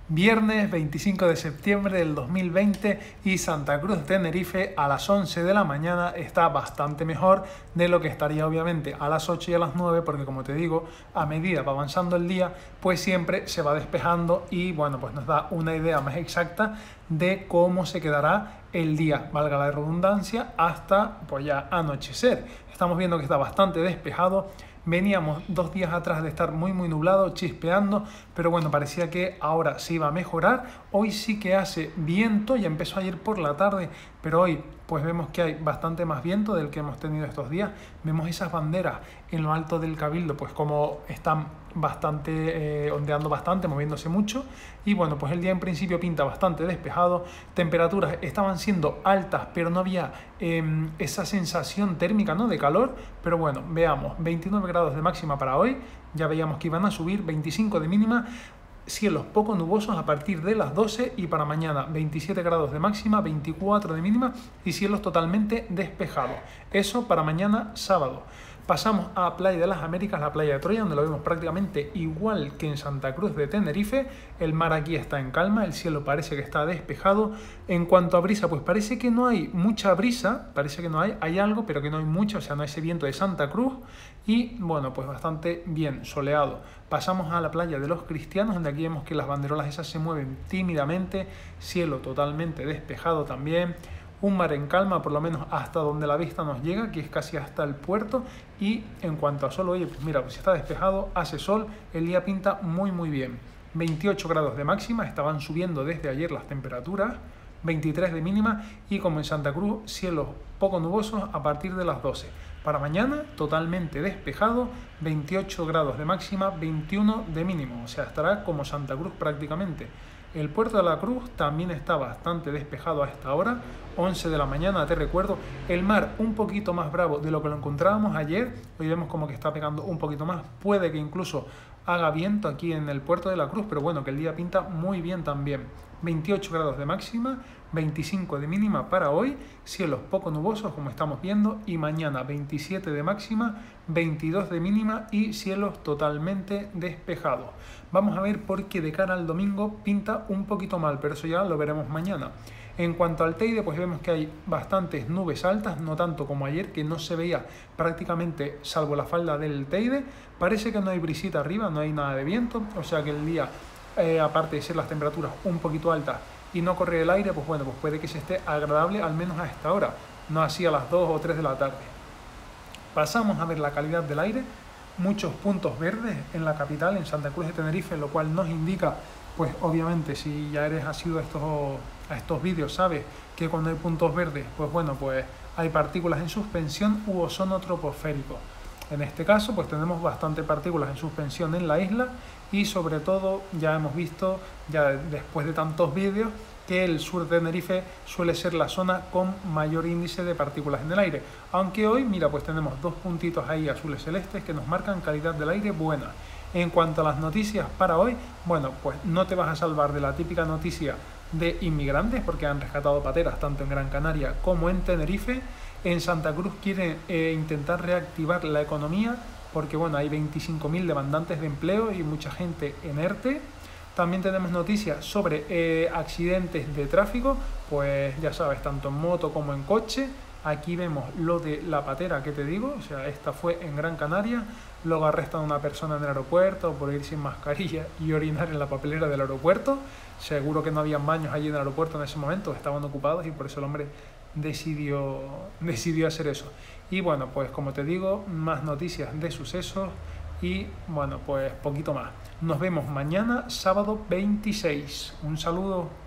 Viernes 25 de septiembre del 2020 y Santa Cruz de Tenerife a las 11 de la mañana está bastante mejor de lo que estaría obviamente a las 8 y a las 9, porque como te digo, a medida va avanzando el día, pues siempre se va despejando y bueno, pues nos da una idea más exacta de cómo se quedará el día, valga la redundancia, hasta pues ya anochecer. Estamos viendo que está bastante despejado. Veníamos 2 días atrás de estar muy nublado, chispeando, pero bueno, parecía que ahora se iba a mejorar. Hoy sí que hace viento, ya empezó ayer por la tarde, pero hoy pues vemos que hay bastante más viento del que hemos tenido estos días. Vemos esas banderas en lo alto del Cabildo, pues como están bastante ondeando bastante, moviéndose mucho. Y bueno, pues el día en principio pinta bastante despejado. Temperaturas estaban siendo altas, pero no había esa sensación térmica, ¿no?, de calor. Pero bueno, veamos, 29 grados de máxima para hoy. Ya veíamos que iban a subir, 25 de mínima. Cielos poco nubosos a partir de las 12 y para mañana 27 grados de máxima, 24 de mínima y cielos totalmente despejados. Eso para mañana sábado. Pasamos a Playa de las Américas, la playa de Troya, donde lo vemos prácticamente igual que en Santa Cruz de Tenerife. El mar aquí está en calma, el cielo parece que está despejado. En cuanto a brisa, pues parece que no hay mucha brisa, parece que no hay algo, pero que no hay mucha, o sea, no hay ese viento de Santa Cruz. Y bueno, pues bastante bien, soleado. Pasamos a la playa de los Cristianos, donde aquí vemos que las banderolas esas se mueven tímidamente, cielo totalmente despejado también. Un mar en calma, por lo menos hasta donde la vista nos llega, que es casi hasta el puerto. Y en cuanto a sol, oye, pues mira, pues está despejado, hace sol, el día pinta muy bien. 28 grados de máxima, estaban subiendo desde ayer las temperaturas, 23 de mínima y como en Santa Cruz, cielos poco nubosos a partir de las 12. Para mañana, totalmente despejado, 28 grados de máxima, 21 de mínimo, o sea, estará como Santa Cruz prácticamente. El puerto de la Cruz también está bastante despejado a esta hora, 11 de la mañana, te recuerdo. El mar un poquito más bravo de lo que lo encontrábamos ayer, hoy vemos como que está pegando un poquito más, puede que incluso haga viento aquí en el puerto de la Cruz, pero bueno, que el día pinta muy bien también. 28 grados de máxima, 25 de mínima para hoy, cielos poco nubosos como estamos viendo, y mañana 27 de máxima, 22 de mínima y cielos totalmente despejados. Vamos a ver por qué de cara al domingo pinta un poquito mal, pero eso ya lo veremos mañana. En cuanto al Teide, pues vemos que hay bastantes nubes altas, no tanto como ayer, que no se veía prácticamente salvo la falda del Teide. Parece que no hay brisita arriba, no hay nada de viento, o sea que el día, aparte de ser las temperaturas un poquito altas y no correr el aire, pues bueno, pues puede que se esté agradable al menos a esta hora, no así a las 2 o 3 de la tarde. Pasamos a ver la calidad del aire, muchos puntos verdes en la capital, en Santa Cruz de Tenerife, lo cual nos indica, pues obviamente si ya eres asiduo a estos vídeos, sabes que cuando hay puntos verdes, pues bueno, pues hay partículas en suspensión u ozono troposférico. En este caso, pues tenemos bastante partículas en suspensión en la isla y sobre todo ya hemos visto, ya después de tantos vídeos, que el sur de Tenerife suele ser la zona con mayor índice de partículas en el aire. Aunque hoy, mira, pues tenemos 2 puntitos ahí azules celestes que nos marcan calidad del aire buena. En cuanto a las noticias para hoy, bueno, pues no te vas a salvar de la típica noticia de inmigrantes porque han rescatado pateras tanto en Gran Canaria como en Tenerife. En Santa Cruz quieren intentar reactivar la economía porque bueno, hay 25.000 demandantes de empleo y mucha gente en ERTE. También tenemos noticias sobre accidentes de tráfico, pues ya sabes, tanto en moto como en coche. Aquí vemos lo de la patera que te digo, o sea, esta fue en Gran Canaria. Luego arrestan a una persona en el aeropuerto por ir sin mascarilla y orinar en la papelera del aeropuerto. Seguro que no habían baños allí en el aeropuerto en ese momento, estaban ocupados y por eso el hombre decidió hacer eso. Y bueno, pues como te digo, más noticias de sucesos y bueno, pues poquito más. Nos vemos mañana, sábado 26. Un saludo.